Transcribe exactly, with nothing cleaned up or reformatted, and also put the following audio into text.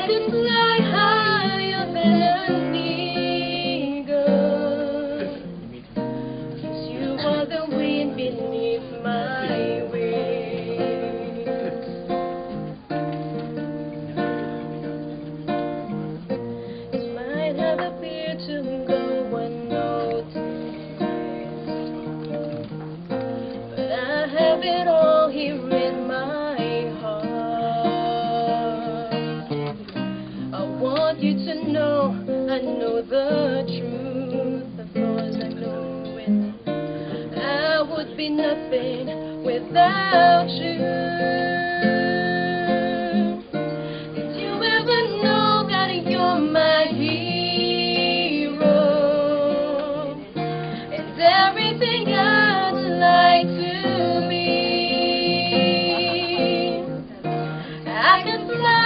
could fly higher than an eagle, 'cause you are the wind beneath my wings. It might have appeared to go unnoticed, but I have it all here in my heart. I want you to know, I know the truth. Of course I know it. I would be nothing without you. Did you ever know that you're my hero? And everything I'd like to be. I can fly